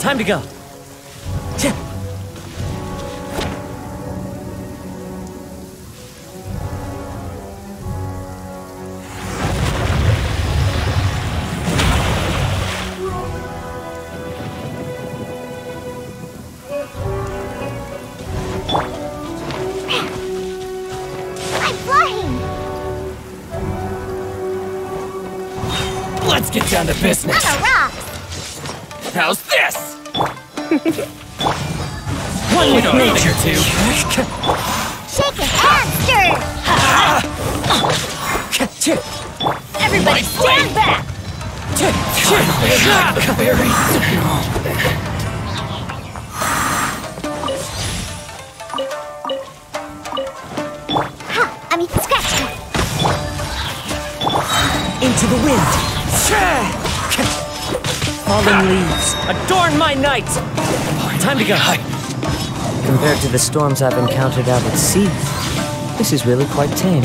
Time to go. I'm flying! Let's get down to business. I'm a rock! How's this? One with nature, too. Shake it and stir! Everybody stand back! I mean, scratch it! Into the wind. Fallen leaves, adorn my night! Time to go. Compared to the storms I've encountered out at sea, this is really quite tame.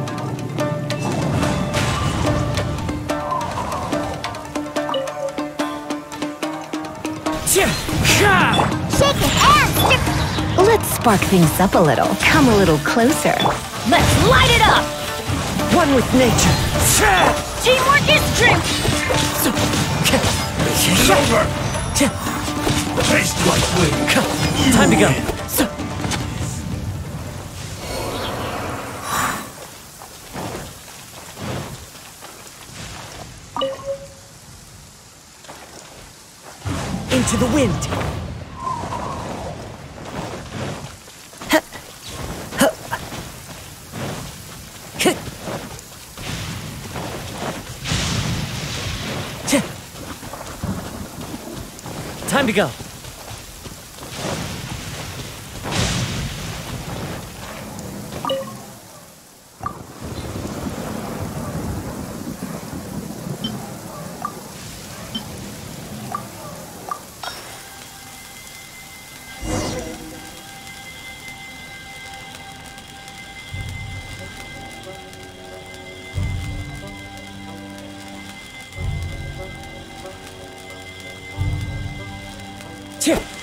Shake it and stir! Let's spark things up a little. Come a little closer. Let's light it up! One with nature. Teamwork is strength! Over! Taste like wind. Time to go. Into the wind. Time to go. Here.